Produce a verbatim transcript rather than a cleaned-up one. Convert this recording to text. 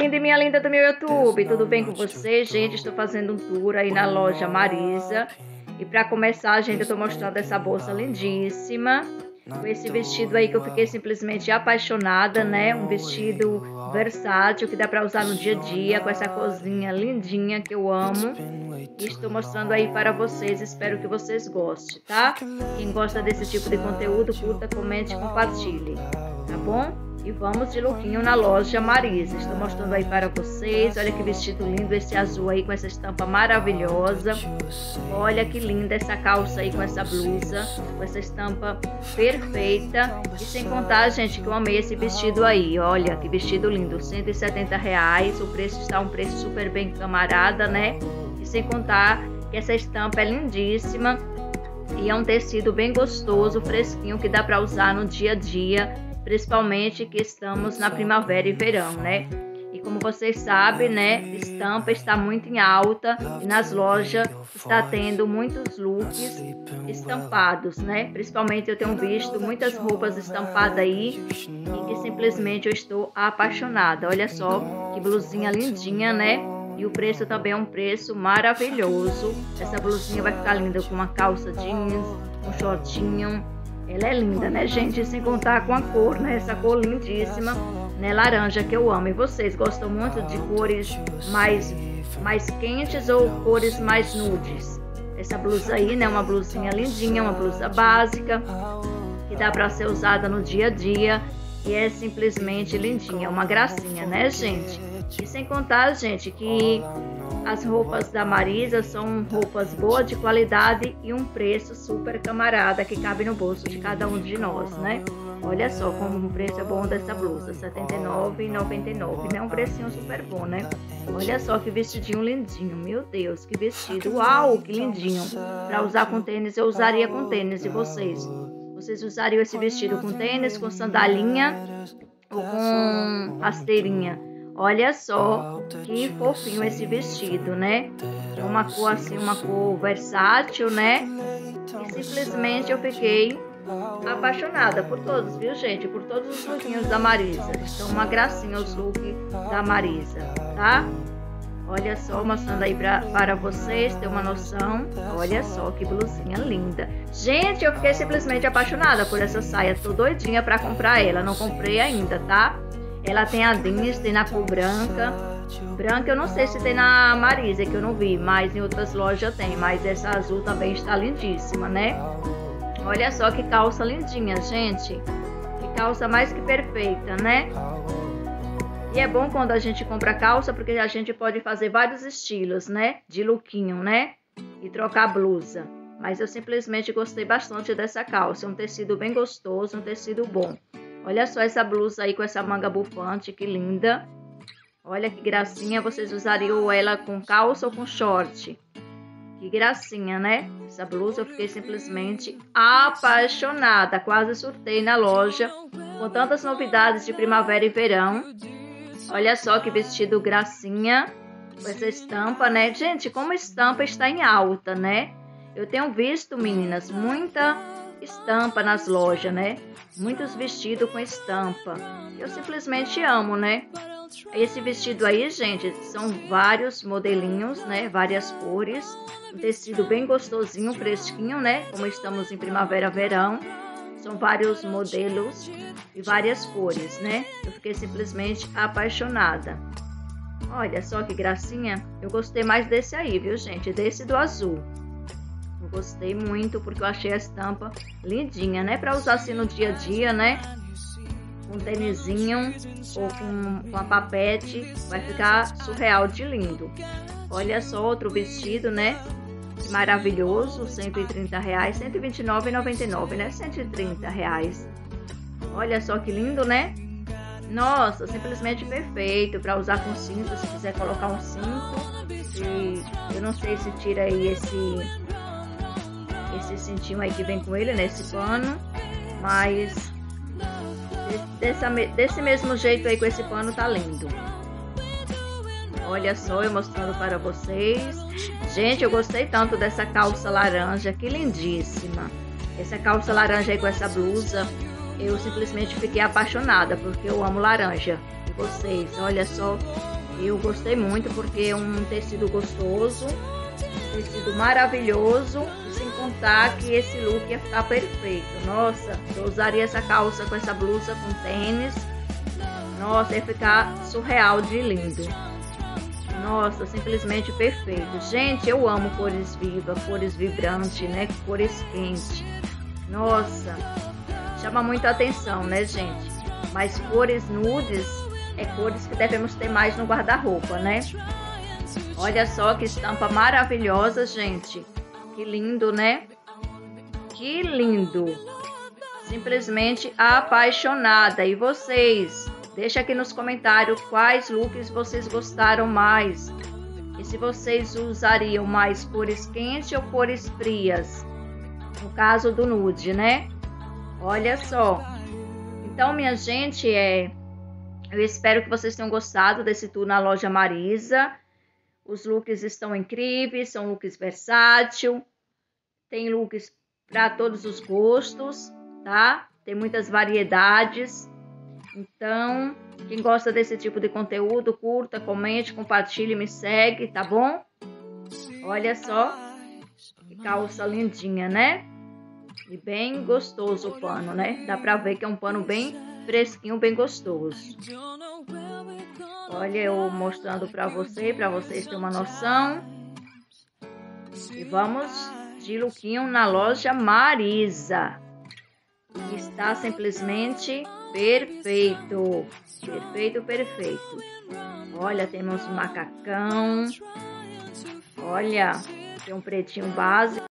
linda e minha linda do meu YouTube, tudo bem com vocês? Gente, estou fazendo um tour aí na loja Marisa. E para começar, gente, eu estou mostrando essa bolsa lindíssima, com esse vestido aí que eu fiquei simplesmente apaixonada, né? Um vestido versátil que dá para usar no dia a dia, com essa corzinha lindinha que eu amo. E estou mostrando aí para vocês, espero que vocês gostem, tá? Quem gosta desse tipo de conteúdo, curta, comente e compartilhe, tá bom? E vamos de lookinho na loja Marisa. Estou mostrando aí para vocês. Olha que vestido lindo esse azul aí com essa estampa maravilhosa. Olha que linda essa calça aí com essa blusa, com essa estampa perfeita. E sem contar, gente, que eu amei esse vestido aí. Olha que vestido lindo, cento e setenta reais. O preço está um preço super bem camarada, né? E sem contar que essa estampa é lindíssima. E é um tecido bem gostoso, fresquinho, que dá para usar no dia a dia. Principalmente que estamos na primavera e verão, né? E como vocês sabem, né? Estampa está muito em alta e nas lojas está tendo muitos looks estampados, né? Principalmente eu tenho visto muitas roupas estampadas aí e que simplesmente eu estou apaixonada. Olha só que blusinha lindinha, né? E o preço também é um preço maravilhoso. Essa blusinha vai ficar linda com uma calça jeans, um shortinho. Ela é linda, né, gente? Sem contar com a cor, né? Essa cor lindíssima, né? Laranja, que eu amo. E vocês gostam muito de cores mais, mais quentes ou cores mais nudes? Essa blusa aí, né? Uma blusinha lindinha, uma blusa básica, que dá para ser usada no dia a dia. E é simplesmente lindinha, uma gracinha, né, gente? E sem contar, gente, que as roupas da Marisa são roupas boas, de qualidade e um preço super camarada que cabe no bolso de cada um de nós, né? Olha só como o preço é bom dessa blusa, setenta e nove reais e noventa e nove centavos, né? Um precinho super bom, né? Olha só que vestidinho lindinho, meu Deus, que vestido, uau, que lindinho. Para usar com tênis, eu usaria com tênis, e vocês? Vocês usariam esse vestido com tênis, com sandalinha ou com rasteirinha? Olha só que fofinho esse vestido, né? É uma cor assim, uma cor versátil, né? E simplesmente eu fiquei apaixonada por todos, viu, gente? Por todos os lookinhos da Marisa. Estão uma gracinha os looks da Marisa, tá? Olha só, mostrando aí pra, para vocês ter uma noção. Olha só que blusinha linda. Gente, eu fiquei simplesmente apaixonada por essa saia. Tô doidinha pra comprar ela. Não comprei ainda, tá? Ela tem a jeans, tem na cor branca. Branca eu não sei se tem na Marisa, que eu não vi, mas em outras lojas tem. Mas essa azul também está lindíssima, né? Olha só que calça lindinha, gente. Que calça mais que perfeita, né? E é bom quando a gente compra calça, porque a gente pode fazer vários estilos, né? De lookinho, né? E trocar blusa. Mas eu simplesmente gostei bastante dessa calça. É um tecido bem gostoso, um tecido bom. Olha só essa blusa aí com essa manga bufante, que linda. Olha que gracinha, vocês usariam ela com calça ou com short? Que gracinha, né? Essa blusa eu fiquei simplesmente apaixonada. Quase surtei na loja, com tantas novidades de primavera e verão. Olha só que vestido gracinha, com essa estampa, né? Gente, como estampa está em alta, né? Eu tenho visto, meninas, muita estampa nas lojas, né? Muitos vestidos com estampa. Eu simplesmente amo, né? Esse vestido aí, gente, são vários modelinhos, né? Várias cores. Um tecido bem gostosinho, fresquinho, né? Como estamos em primavera, verão. São vários modelos e várias cores, né? Eu fiquei simplesmente apaixonada. Olha só que gracinha. Eu gostei mais desse aí, viu, gente? Desse do azul. Eu gostei muito porque eu achei a estampa lindinha, né? Para usar assim no dia a dia, né? Com um tênisinho ou com, com a papete, vai ficar surreal de lindo. Olha só outro vestido, né? Maravilhoso, cento e trinta reais, cento e vinte e nove reais e noventa e nove centavos, né? cento e trinta reais. Olha só que lindo, né? Nossa, simplesmente perfeito para usar com cinto, se quiser colocar um cinto. E eu não sei se tira aí esse esse cintinho aí que vem com ele, nesse pano, mas dessa, desse mesmo jeito aí com esse pano tá lindo. Olha só, eu mostrando para vocês. Gente, eu gostei tanto dessa calça laranja, que lindíssima. Essa calça laranja aí com essa blusa, eu simplesmente fiquei apaixonada, porque eu amo laranja. E vocês, olha só Eu gostei muito porque é um tecido gostoso, um tecido maravilhoso, e sem contar que esse look ia ficar perfeito. Nossa, eu usaria essa calça com essa blusa com tênis. Nossa, ia ficar surreal de lindo. Nossa, simplesmente perfeito. Gente, eu amo cores vivas, cores vibrantes, né? Cores quentes. Nossa, chama muita atenção, né, gente? Mas cores nudes é cores que devemos ter mais no guarda-roupa, né? Olha só que estampa maravilhosa, gente. Que lindo, né? Que lindo. Simplesmente apaixonada. E vocês? Deixa aqui nos comentários quais looks vocês gostaram mais. E se vocês usariam mais cores quentes ou cores frias. No caso do nude, né? Olha só. Então, minha gente, é... eu espero que vocês tenham gostado desse tour na loja Marisa. Os looks estão incríveis, são looks versáteis. Tem looks para todos os gostos, tá? Tem muitas variedades. Então, quem gosta desse tipo de conteúdo, curta, comente, compartilhe, me segue, tá bom? Olha só, que calça lindinha, né? E bem gostoso o pano, né? Dá pra ver que é um pano bem fresquinho, bem gostoso. Olha, eu mostrando pra você, pra vocês terem uma noção. E vamos de lookinho na loja Marisa. Está simplesmente perfeito. Perfeito, perfeito. Olha, temos macacão. Olha, tem um pretinho básico.